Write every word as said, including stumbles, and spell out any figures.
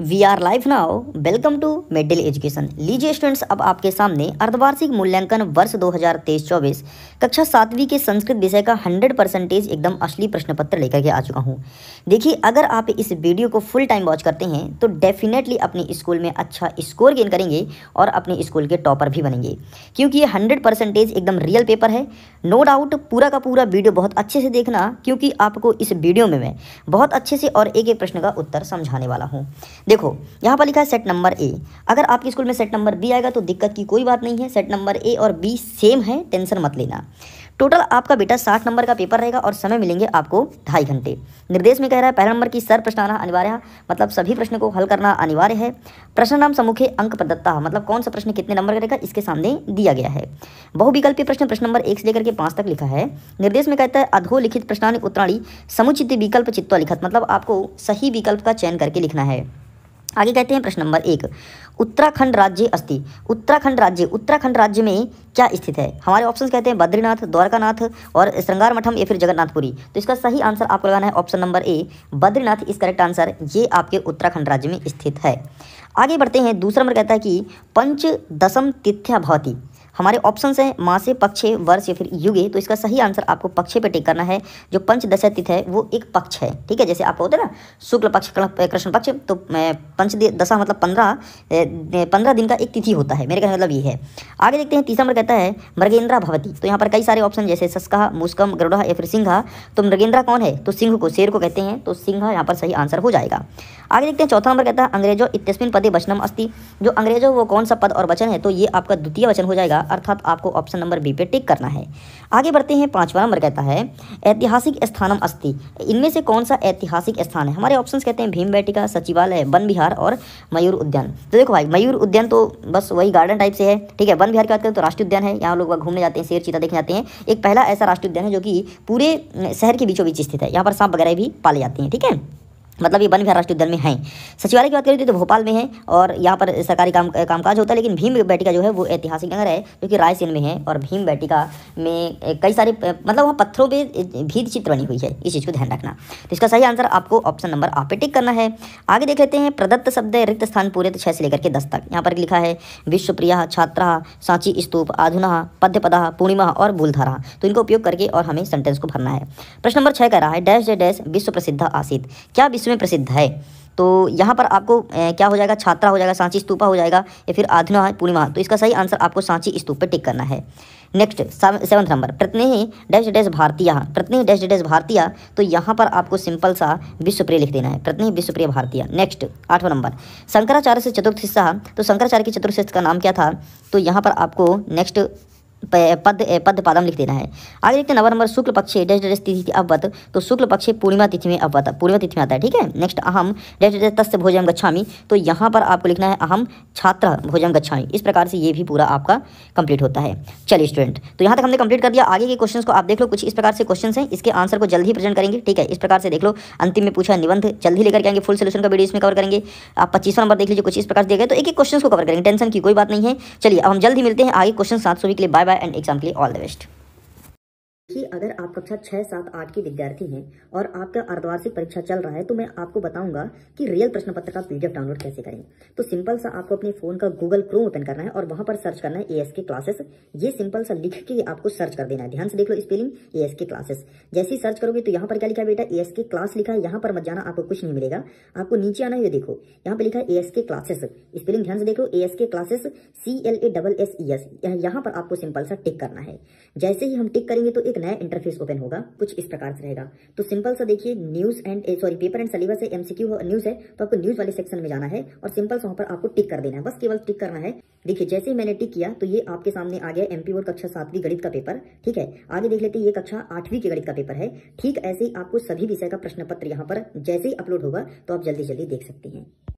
We are live now. Welcome to middle education. लीजिए students, अब आपके सामने अर्धवार्षिक मूल्यांकन वर्ष दो हज़ार तेईस चौबीस कक्षा सातवीं के संस्कृत विषय का हंड्रेड परसेंटेज एकदम असली प्रश्न पत्र लेकर के आ चुका हूँ। देखिए, अगर आप इस वीडियो को फुल टाइम वॉच करते हैं तो डेफिनेटली अपने स्कूल में अच्छा स्कोर गेन करेंगे और अपने स्कूल के टॉपर भी बनेंगे, क्योंकि ये हंड्रेड परसेंटेज एकदम रियल पेपर है। नो डाउट पूरा का पूरा वीडियो बहुत अच्छे से देखना, क्योंकि आपको इस वीडियो में मैं बहुत अच्छे से और एक एक प्रश्न का उत्तर समझाने वाला हूँ। देखो, यहाँ पर लिखा है सेट नंबर ए। अगर आपके स्कूल में सेट नंबर बी आएगा तो दिक्कत की कोई बात नहीं है। सेट नंबर ए और बी सेम है, टेंशन मत लेना। टोटल आपका बेटा साठ नंबर का पेपर रहेगा और समय मिलेंगे आपको ढाई घंटे। निर्देश में कह रहा है पहला नंबर की सर प्रश्न आना अनिवार्य है, मतलब सभी प्रश्न को हल करना अनिवार्य है। प्रश्न नाम सम्मुखे अंक प्रदत्ता, मतलब कौन सा प्रश्न कितने नंबर का रहेगा इसके सामने दिया गया है। बहुविकल्पीय प्रश्न प्रश्न नंबर एक से लेकर के पाँच तक लिखा है। निर्देश में कहता है अधोलिखित प्रश्नानि उत्तराणि समुचित विकल्प चित्वा लिखत, मतलब आपको सही विकल्प का चयन करके लिखना है। आगे कहते हैं प्रश्न नंबर एक, उत्तराखंड राज्य अस्ति। उत्तराखंड राज्य, उत्तराखंड राज्य में क्या स्थित है? हमारे ऑप्शंस कहते हैं बद्रीनाथ, द्वारकानाथ और श्रृंगार मठम या फिर जगन्नाथपुरी। तो इसका सही आंसर आपको लगाना है ऑप्शन नंबर ए, बद्रीनाथ इस करेक्ट आंसर। ये आपके उत्तराखंड राज्य में स्थित है। आगे बढ़ते हैं, दूसरा नंबर कहता है कि पंच दशम तिथ्या भवति। हमारे ऑप्शंस हैं मासे, पक्षे, वर्ष या फिर युगे। तो इसका सही आंसर आपको पक्षे पे टिक करना है। जो पंचदश तिथि है वो एक पक्ष है, ठीक है। जैसे आपको होता है ना शुक्ल पक्ष, कृष्ण पक्ष, तो पंच दशा मतलब पंद्रह पंद्रह दिन का एक तिथि होता है, मेरे कहने मतलब ये है। आगे देखते हैं, तीसरा नंबर कहता है मृगेंद्रा भवति। तो यहाँ पर कई सारे ऑप्शन जैसे सस्का, मुस्कम, गरुड़ा या फिर सिंहा। तो मृगेंद्रा कौन है? तो सिंह को, शेर को कहते हैं, तो सिंह यहाँ पर सही आंसर हो जाएगा। आगे देखते हैं, चौथा नंबर कहता है अंग्रेजो इत्यस्मिन पदे वचनम अस्ति। जो अंग्रेजो वो कौन सा पद और वचन है? तो ये आपका द्वितीय वचन हो जाएगा, अर्थात आपको ऑप्शन नंबर बी पे टिक करना है। आगे बढ़ते हैं, पांचवा नंबर कहता है ऐतिहासिक स्थानम अस्ति। इनमें से कौन सा ऐतिहासिक स्थान है? हमारे ऑप्शंस कहते हैं भीमबेटिका, सचिवालय, वन विहार और मयूर उद्यान। तो देखो भाई, मयूर उद्यान तो बस वही गार्डन टाइप से है, ठीक है। वन विहार की बात करें तो राष्ट्रीय उद्यान है, यहाँ लोग घूमने जाते हैं, शेर चीता देखने जाते हैं। एक पहला ऐसा राष्ट्रीय उद्यान है जो कि पूरे शहर के बीचों बीच स्थित है। यहाँ पर सांप वगैरह भी पाले जाते हैं, ठीक है, मतलब ये वन विहार राष्ट्रीय उद्यान में है। सचिवालय की बात करें तो भोपाल में है और यहाँ पर सरकारी काम कामकाज होता है। लेकिन भीम बेटिका जो है वो ऐतिहासिक नगर है जो कि रायसेन में है, और भीम बेटिका में कई सारे मतलब वहाँ पत्थरों पे भीत चित्र बनी हुई है, इस चीज़ को ध्यान रखना। तो इसका सही आंसर आपको ऑप्शन नंबर आप पे टिक करना है। आगे देख लेते हैं, प्रदत्त शब्द रिक्त स्थान पूरे तो छः से लेकर के दस तक। यहाँ पर लिखा है विश्वप्रिया, छात्रा, सांची स्तूप, आधुना, पद्यपदा, पूर्णिमा और मूलधारा। तो इनको उपयोग करके और हमें सेंटेंस को भरना है। प्रश्न नंबर छः कह रहा है डैश डैश विश्व प्रसिद्ध आसित। क्या विश्व में प्रसिद्ध है? तो यहाँ पर आपको ए, क्या हो जाएगा? छात्रा हो जाएगा, सांची स्तूपा हो जाएगा या फिर आधुना पूर्णिमा। तो इसका सही आंसर आपको सांची स्तूप पे टिक करना है। नेक्स्ट सेवंथ नंबर, प्रत्नेहि डैश डैश भारतीय। प्रत्नेहि डैश डैश भारतीय। तो यहाँ पर आपको सिंपल सा विश्वप्रिय लिख देना है, प्रत्नेहि विश्वप्रिय भारतीय। नेक्स्ट आठवां नंबर, शंकराचार्य से चतुर्थ हिस्सा। तो शंकराचार्य के चतुर्थ हिस्से का नाम क्या था? तो यहाँ पर आपको नेक्स्ट पद पद पादम लिख देना है। आगे देखते हैं नवा नंबर, शुक्ल पक्षे डैश डैश तिथि अवत। तो शुक्ल पक्षे पूर्णिमा तिथि में अवत, पूर्णिमा तिथि में आता है, ठीक है। नेक्स्ट अहम डैश डैश तस्य भोजनम गच्छामि। तो यहाँ पर आपको लिखना है अहम छात्र भोजनम गच्छामि। इस प्रकार से ये भी पूरा आपका कंप्लीट होता है। चलिए स्टूडेंट, तो यहाँ तक हमने कंप्लीट कर दिया। आगे के क्वेश्चंस को आप देख लो, कुछ इस प्रकार से क्वेश्चंस हैं, इसके आंसर को जल्द ही प्रेजेंट करेंगे, ठीक है। इस प्रकार से देख लो, अंतिम में पूछा निबंध जल्दी लेकर के आएंगे, फुल सोल्यूशन का वीडियो इसमें कवर करेंगे। आप पच्चीसवां नंबर देख लीजिए, कुछ इस प्रकार से दिए गए, तो एक एक क्वेश्चन को कवर करेंगे, टेंशन की कोई बात नहीं है। चलिए अब हम जल्द ही मिलते हैं आगे क्वेश्चन सात सौ के लिए। बाय बाय एंड एग्जाम के लिए ऑल द बेस्ट। कि अगर आप कक्षा छः सात आठ के विद्यार्थी हैं और आपका अर्धवार्षिक परीक्षा चल रहा है तो मैं आपको बताऊंगा कि रियल प्रश्न पत्र का पीडीएफ डाउनलोड कैसे करें। तो सिंपल सा आपको अपने फोन का गूगल क्रोम ओपन करना है और वहां पर सर्च करना है एएसके क्लासेस। ये सिंपल सा लिख के आपको सर्च कर देना है। ध्यान से देख लो स्पेलिंग, एएसके क्लासेस। जैसे ही सर्च करोगे तो यहाँ पर क्या लिखा है बेटा? एएसके क्लास लिखा है। यहाँ पर मत जाना, आपको कुछ नहीं मिलेगा। आपको नीचे आना है, ये देखो यहाँ पे लिखा है एएसके क्लासेस। स्पेलिंग ध्यान से देखो, ASK classes, C L A double S E S. यहाँ पर आपको सिंपल सा टिक करना है। जैसे ही हम टिक करेंगे तो एक नया इंटरफेस ओपन होगा, कुछ इस प्रकार से रहेगा। तो सिंपल सा देखिए, news and sorry paper and syllabus है, एमसीक्यू न्यूज है, तो आपको न्यूज वाले सेक्शन में जाना है और सिंपल सा वहां पर आपको टिक कर देना है। बस केवल टिक करना है। देखिए जैसे ही मैंने टिक किया तो ये आपके सामने आ गया एमपी बोर्ड कक्षा सातवीं गणित का पेपर, ठीक है। आगे देख लेते हैं, ये कक्षा आठवीं के गणित का पेपर है। ठीक ऐसे ही आपको सभी विषय का प्रश्न पत्र यहाँ पर जैसे ही अपलोड होगा तो आप जल्दी जल्दी देख सकते हैं।